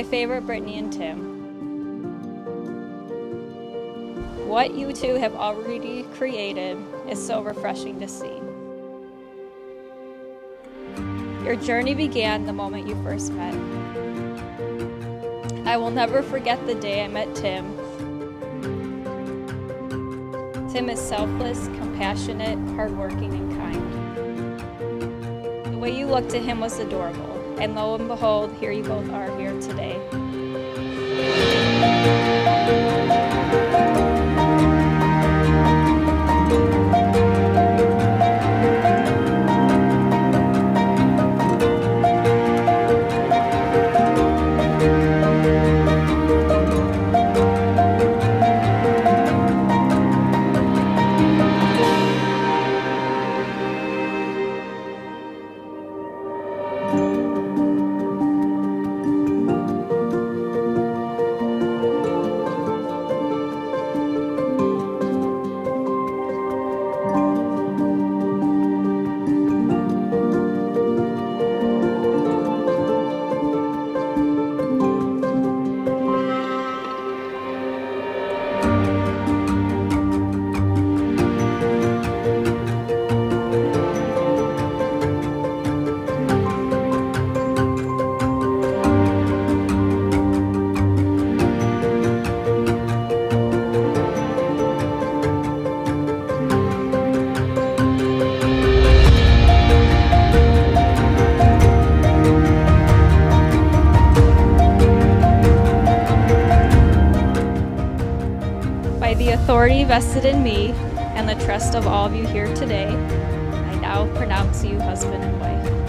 favorite Brittany and Tim. What you two have already created is so refreshing to see. Your journey began the moment you first met. I will never forget the day I met Tim. Tim is selfless, compassionate, hardworking, and kind. The way you looked at him was adorable, and lo and behold, here you both are here today. By the authority vested in me and the trust of all of you here today, I now pronounce you husband and wife.